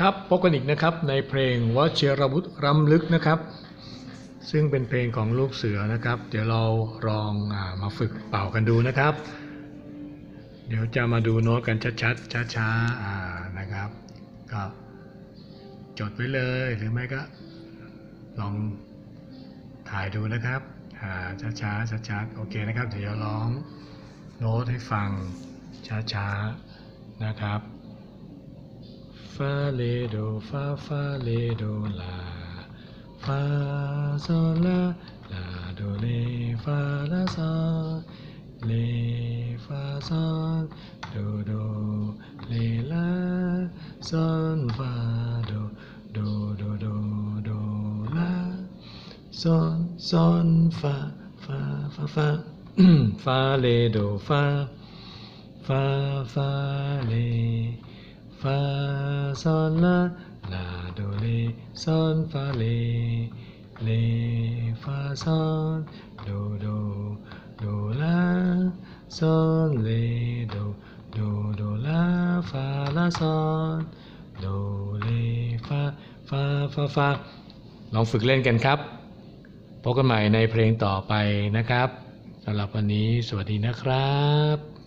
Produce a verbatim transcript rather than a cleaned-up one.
ครับพบกันอีกนะครับในเพลงวชิรวุฒิรำลึกนะครับซึ่งเป็นเพลงของลูกเสือนะครับเดี๋ยวเราลองมาฝึกเป่ากันดูนะครับเดี๋ยวจะมาดูโน้ตกันชัดๆช้าๆนะครับก็จดไว้เลยหรือไม่ก็ลองถ่ายดูนะครับช้าๆชัดๆโอเคนะครับเดี๋ยวร้องโน้ตให้ฟังช้าๆนะครับฟาเลโดฟาฟาเลโดลาฟาโซลาลาโดเลฟาลาโซเลฟาโซโดโดเลลาโซนฟาโดโดโดโดโดลาโซนโซนฟาฟาฟาฟาฟาเลโดฟาฟาฟาเลฟาโซลาลาโดเลโซนฟาเลเลฟาโซนโดโดโดลาโซนเลโดโดโดลาฟาลาโซนโดเลฟาฟาฟาฟาลองฝึกเล่นกันครับพบกันใหม่ในเพลงต่อไปนะครับสำหรับวันนี้สวัสดีนะครับ